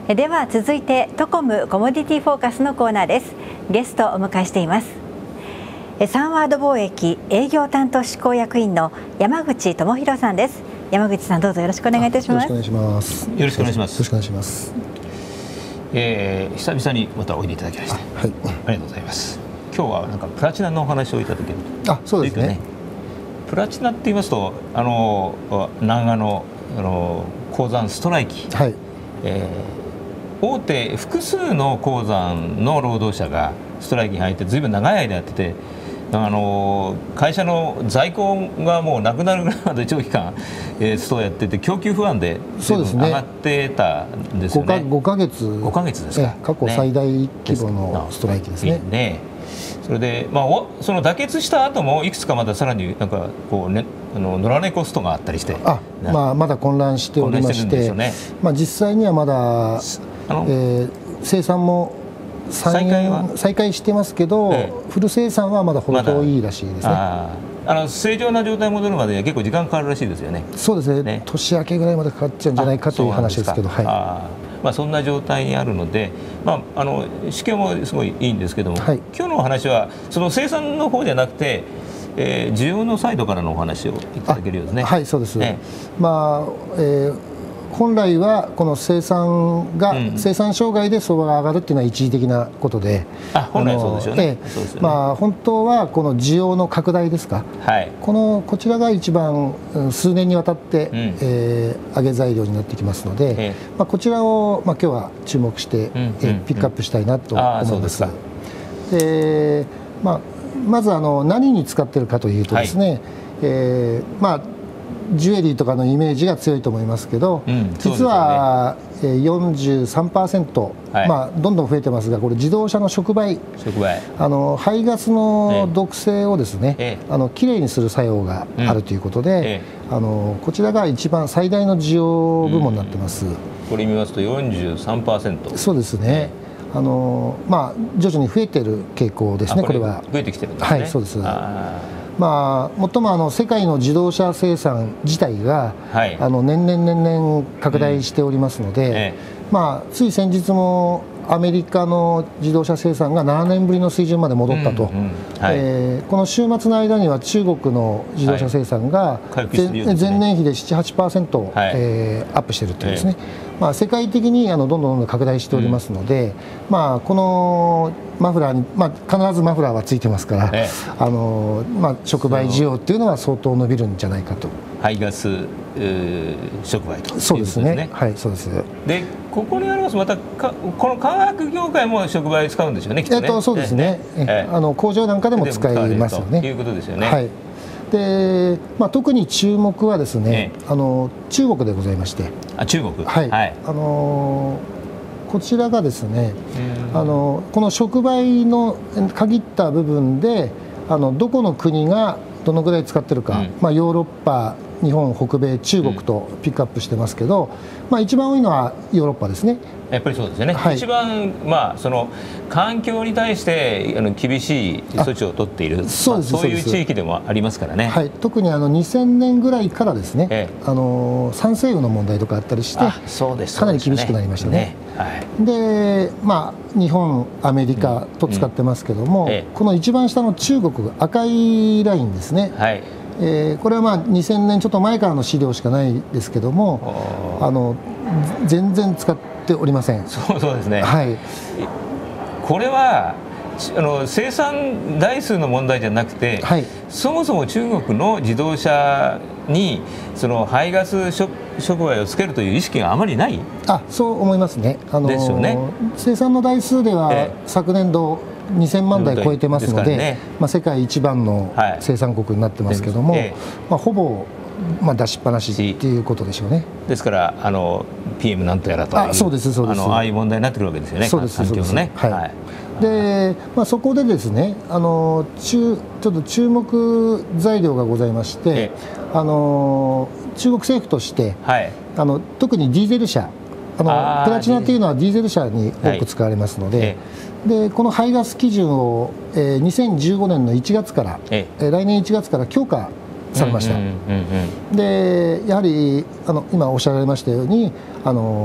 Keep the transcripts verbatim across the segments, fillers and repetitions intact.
では続いてトコムコモディティフォーカスのコーナーです。ゲストをお迎えしています。サンワード貿易営業担当執行役員の山口智博さんです。山口さん、どうぞよろしくお願いいたします。 よろしくお願いします。 よろしくお願いします。 よろしくお願いします。 えー、久々にまたおいでいただきまして、はい、ありがとうございます。今日はなんかプラチナのお話をいただける。 あ、そうですね。 プラチナって言いますと、あの南アのあの鉱山ストライキ。はい。えー大手複数の鉱山の労働者がストライキに入ってずいぶん長い間やってて、あの会社の在庫がもうなくなるぐらいまで長期間、えー、ストをやってて供給不安で上がってたんですよね。 ごかげつごかげつですか。 過去最大規模のストライキですね。 ね。それで、まあ、その妥結した後もいくつかまださらになんかこうね、あの野良猫ストがあったりして、 あ、まあ、まだ混乱しておりまして、ね、まあ、実際にはまだあの、えー、生産も再開は再開してますけど、ええ、フル生産はまだ程遠いらしいですね。 ああの正常な状態に戻るまで結構時間かかるらしいですよね。 そうですね。ね、年明けぐらいまでかかっちゃうんじゃないかという話ですけど、はい。 あ、まあ、そんな状態にあるので、まあ、あの市況もすごいいいんですけども、はい、今日のお話はその生産の方じゃなくて、えー、需要のサイドからのお話をいただけるようですね。 はい、そうです。ね、まあ、えー本来はこの生産が、うん、生産障害で相場が上がるっていうのは一時的なことで、 あ、本来そうですよね。 まあ本当はこの需要の拡大ですか、はい、このこちらが一番数年にわたって、うん、えー、上げ材料になってきますので、えー、まあこちらを、まあ、今日は注目して、うん、えー、ピックアップしたいなと思います。で、まあ、まずあの何に使っているかというとですね、はい、えー、まあジュエリーとかのイメージが強いと思いますけど、うん、実は、ね、よんじゅうさんパーセント、はい、まあ、どんどん増えてますが、これ自動車の触媒、触媒あの排ガスの毒性をですね、ええ、あのきれいにする作用があるということで、うん、ええ、あのこちらが一番最大の需要部門になってます。うん、 これ見ますと よんじゅうさんパーセント。 そうですね。あのまあ徐々に増えている傾向ですね。これは増えてきてるんですね。 はい、そうです。まあ、もっともあの世界の自動車生産自体が、はい、あの年々年々拡大しておりますので、うん、ええ、まあ、つい先日もアメリカの自動車生産がななねんぶりの水準まで戻ったと、この週末の間には中国の自動車生産が前年比でなな、はちパーセント、はい、えー、アップしているというですね、ええ、まあ、世界的にあのどんどんどんどん拡大しておりますので、うん、まあ、このマフラーに、まあ、必ずマフラーはついてますから、ええ、あのまあ、触媒需要っていうのは相当伸びるんじゃないかと。 排ガス触媒ということですね。 そうですね。はい、そうです。 で、ここにありますまたかこの化学業界も触媒使うんですよね。きっとね。 えっとそうですね。ええ、あの工場なんかでも使いますよね。 ということですよね。 はい。で、まあ、特に注目はですね、ええ、あの中国でございまして。 あ、中国。 はい。はい、あのこちらがですね、あのこの触媒の限った部分で、あのどこの国がどのぐらい使ってるか、うん、まあ、ヨーロッパ、日本、北米、中国とピックアップしてますけど、うん、まあ、一番多いのはヨーロッパですね。 やっぱりそうですよね。はい、一番、まあ、その環境に対してあの厳しい措置を取っている、そうです、まあ、そういう地域でもありますからね。 はい、特にあのにせんねんぐらいからですね、ええ、あの酸性雨の問題とかあったりして、そうです、かなり厳しくなりましたね。ね、はい、で、まあ、日本、アメリカと使ってますけども、うんうん、ええ、この一番下の中国、赤いラインですね。はい、えー、これはまあにせんねんちょっと前からの資料しかないですけども、あの全然使っておりません。 そうそうですね。 はい。 これはあの生産台数の問題じゃなくて、はい、そもそも中国の自動車にその排ガス触媒をつけるという意識があまりない。 あ、そう思いますね。あのですよね。 生産の台数では、ええ、昨年度にせんまんだい超えてますので、ね、まあ、世界一番の生産国になってますけども、はい、まあ、ほぼ、まあ、出しっぱなしっていうことでしょうね。 ですからあの ピーエム なんとやらという、 あ、そうですそうです、 あのああいう問題になってくるわけですよね。 そうです、 環境のね。 はい、はい、で、まあ、そこでですね、あの中ちょっと注目材料がございまして、ええ、あの中国政府として、はい、あの特にディーゼル車、あのあプラチナというのはディーゼル車に多く使われますので、はい、でこの排ガス基準を、えー、にせんじゅうごねんのいちがつから、ええ、来年いちがつから強化されました。でやはりあの今おっしゃられましたように、あの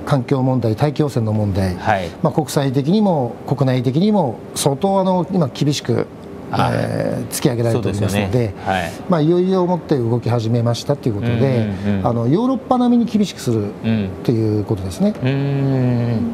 環境問題、大気汚染の問題、はい、まあ、国際的にも国内的にも相当あの今厳しく、えー、突き上げられておりますので、ね、はい、まあ、いよいよもって動き始めましたということで、あのヨーロッパ並みに厳しくするということですね。うん、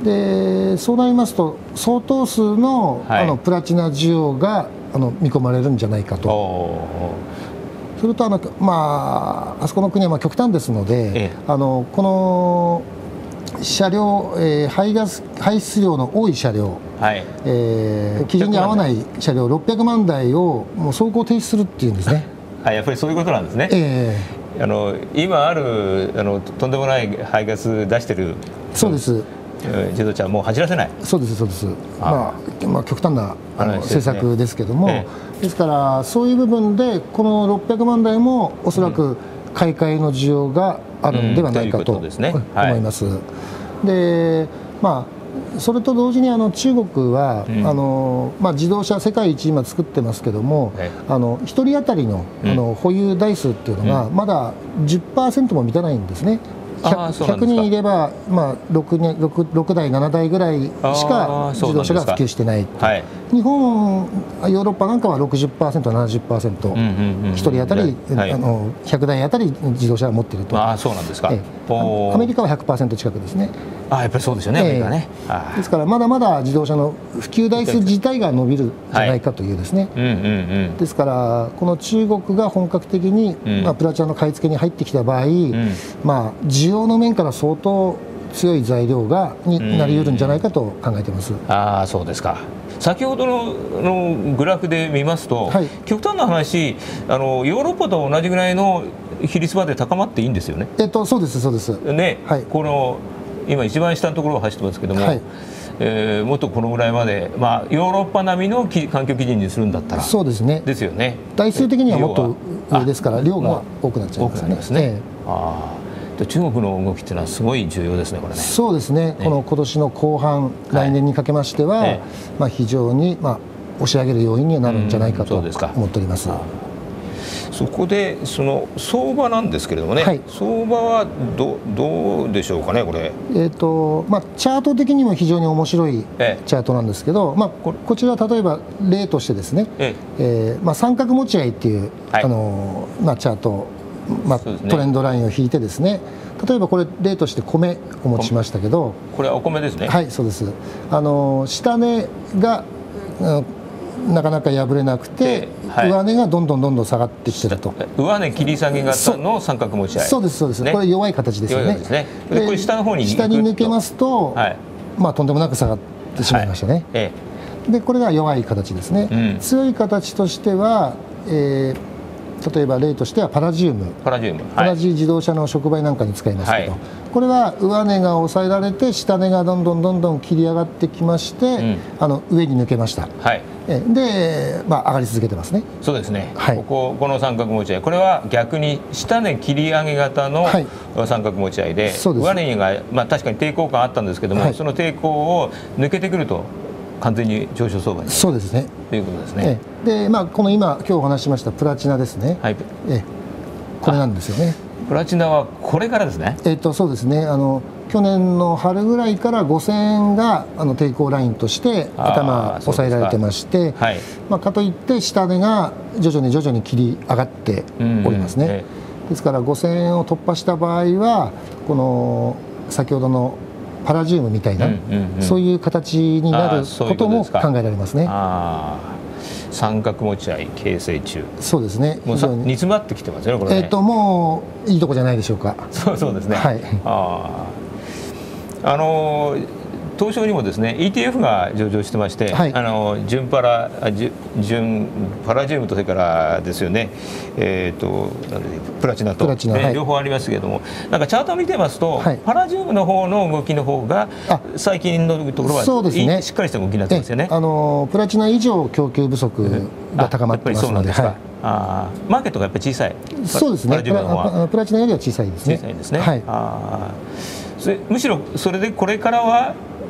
でそうなりますと相当数の、はい、あのプラチナ需要があの見込まれるんじゃないかと。それとあの、まあ、あそこの国はまあ極端ですので、ええ、あのこの車両、えー、排ガス排出量の多い車両、はい、えー、基準に合わない車両ろっぴゃくまんだいをもう走行停止するっていうんですね。 あ、やっぱりそういうことなんですね。えー、あの今あるあのとんでもない排ガス出してる、 そうです、 自動車はもう走らせない。 そうですそうです。まあ、まあ極端なあの政策ですけども、ええ、ですからそういう部分でこのろっぴゃくまんだいもおそらく買い替えの需要があるんではないかと思います。で、まあそれと同時にあの中国は、うん、あのまあ自動車世界一今作ってますけども、ええ、あのひとり当たりのあの保有台数っていうのがまだ じゅっパーセント も満たないんですね。ひゃくにんいれば、まあ、6, 年 6, 6台ななだいぐらいしか自動車が普及してない。はい、日本ヨーロッパなんかは ろくじゅっパーセント、ななじゅっパーセント、ひとり当たり、はい、あのひゃくだい当たり自動車を持っていると。 あ、そうなんですか。ええ、アメリカは ひゃくパーセント 近くですね。 あ、やっぱりそうですよね、アメリカね。 ええ、ですからまだまだ自動車の普及台数自体が伸びるんじゃないかというですね。ですからこの中国が本格的に、うん、まあ、プラチナの買い付けに入ってきた場合、うん、まあ需要の面から相当強い材料がになり得るんじゃないかと考えています。 ああ、そうですか。先ほど の, のグラフで見ますと、はい、極端な話、あのヨーロッパと同じぐらいの比率まで高まっていいんですよね。 えっとそうですそうです。 ね、はい、この今一番下のところを走ってますけども、はい、えー、もっとこのぐらいまで、まあ、ヨーロッパ並みの環境基準にするんだったら、 そうですね。 ですよね。 台数的にはもっと上ですから量が多くなっちゃいますね。すね、ええ、 ああ、中国の動きっていうのはすごい重要ですね、これね。 そうですね。ね、この今年の後半、はい、来年にかけましては、ええ、まあ非常にまあ押し上げる要因にはなるんじゃないかと思っております。 そこでその相場なんですけれどもね、はい、相場は ど, どうでしょうかね、これ。 えーとまあ、チャート的にも非常に面白いチャートなんですけど、ええ、まあ、こ, こちらは例えば例としてですね、えええーまあ、三角持ち合いっていう、はい、あのまあ、チャート、まあ、トレンドラインを引いてですね、例えばこれ例として米を持ちましたけど、 これはお米ですね。 はい、そうです。あの下値が、うんなかなか破れなくて、はい、上値がどんどんどんどん下がってきてると。 上値切り下げ型の三角持ち合い。 そうですそうです、ね、これ弱い形ですよね。 ですね。でこれ下の方に下に抜けますと、はい、まあとんでもなく下がってしまいましたね。はい、ええ、でこれが弱い形ですね。うん、強い形としては、えー例えば例としてはパラジウム、 パラジウム、はい、 パラジ自動車の触媒なんかに使いますけど、はい、これは上値が抑えられて下値がどんどんどんどん切り上がってきまして、うん、あの上に抜けました。はい、で、まあ、上がり続けてますね。 そうですね、はい、こここの三角持ち合い、これは逆に下値切り上げ型の三角持ち合いで、はい、上値が、まあ、確かに抵抗感あったんですけども、はい、その抵抗を抜けてくると完全に上昇相場に。 そうですね。 ということですね。 で、まあこの今今日お話ししましたプラチナですね。はい。え、これなんですよね。 プラチナはこれからですね。 えっとそうですね。あの去年の春ぐらいからごせんえんがあの抵抗ラインとして頭抑えられてまして、はい、まあかといって下値が徐々に徐々に切り上がっておりますね。うんうん、えですからごせんえんを突破した場合はこの先ほどのパラジウムみたいな、うんうんうん、そういう形になることも考えられますね。 あ、三角持ち合い形成中。 そうですね。 もう煮詰まってきてますよね、これね。 えっともういいとこじゃないでしょうか。 そうそうですね。はい。ああ、あのー。東証にもですね イーティーエフ が上場してまして、はい、あの純パラ純パラジウムとそれからですよね、えー、とプラチナとプラチナ、ね、はい、両方ありますけれども、なんかチャートを見てますと、はい、パラジウムの方の動きの方が最近のところはそうです、ね、しっかりした動きになってますよね。 あのプラチナ以上供給不足が高まってますので、 あ、マーケットがやっぱり小さい。 そうですね。プ ラ, プラチナよりは小さいですね。 小さいですね。はい、あ、それむしろそれでこれからは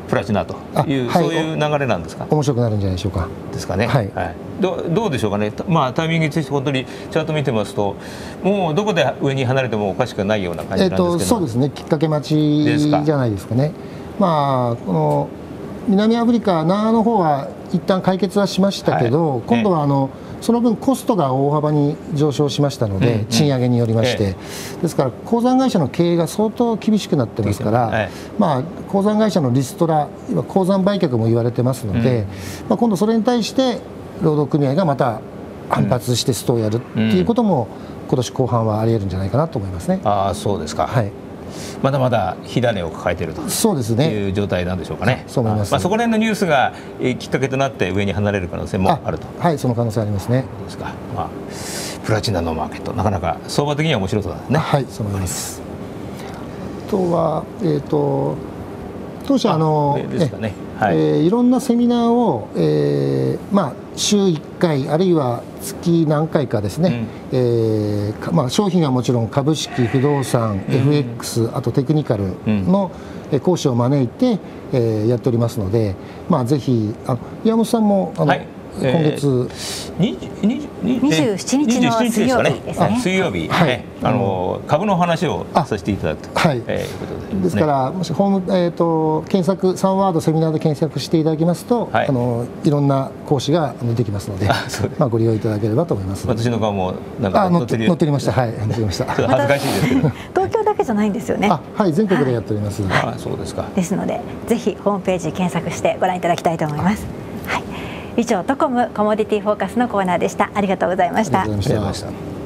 プラチナという、はい、そういう流れなんですか。 面白くなるんじゃないでしょうか。 ですかね。はい。はい、ど, どうでしょうかね。まあタイミングについて本当にチャート見てますと、もうどこで上に離れてもおかしくないような感じなんですけど。えっとそうですね。きっかけ待ちじゃないですかね。まあこの南アフリカ南アの方は一旦解決はしましたけど、はい、今度はあの、ええ、その分コストが大幅に上昇しましたので、うん、賃上げによりまして、ええ、ですから鉱山会社の経営が相当厳しくなってますから、はい、まあ、鉱山会社のリストラ、今鉱山売却も言われてますので、うん、まあ、今度それに対して労働組合がまた反発してストをやるっていうことも、うん、今年後半はありえるんじゃないかなと思いますね。 ああ、そうですか。はい、まだまだ火種を抱えているという状態なんでしょうかね。 そう思います。 まあそこら辺のニュースがきっかけとなって上に離れる可能性もあると。 はい、その可能性ありますね。 ですか。まあプラチナのマーケット、なかなか相場的には面白そうですね。 はい、そう思います。あとはえっと当社あのですかね。はい、えー、いろんなセミナーを、えー、まあ週いっかいあるいは月何回かですね、うん、えーまあ、商品はもちろん株式、不動産、うん、エフエックス、あとテクニカルの講師を招いて、えー、やっておりますので、まあ、ぜひあ岩本さんもあの、はい、今月、 にじゅうしちにちの水曜日ですね。 水曜日、はい、あの株の話をさせていただくと、はい、えー、いうことで、 ですからもしホーム、えー、と検索さんワードセミナーで検索していただきますと、はい、あのいろんな講師ができますので、あ、まあご利用いただければと思います。 私の顔もなんか載って載っておりました。はい、載っておりました。 恥ずかしいですけど。 東京だけじゃないんですよね。 あ、はい、全国でやっております。 あ、そうですか。 ですのでぜひホームページ検索してご覧いただきたいと思います。はい。以上トコムコモディティフォーカスのコーナーでした。ありがとうございました。 ありがとうございました。